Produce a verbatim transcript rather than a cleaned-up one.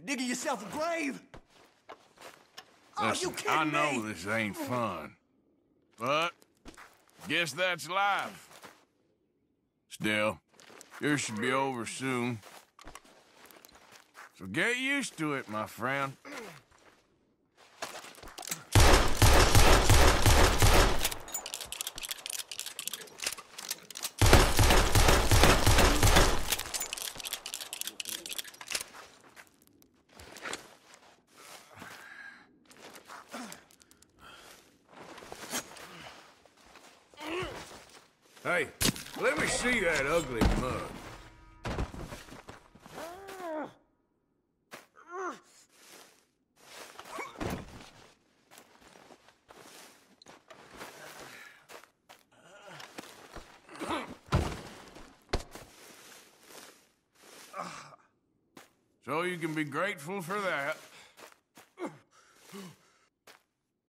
Digging yourself a grave? Oh, Listen, you kidding I know me? this ain't fun, but guess that's life. Still, yours should be over soon. So get used to it, my friend. Hey, let me see that ugly mug. So you can be grateful for that.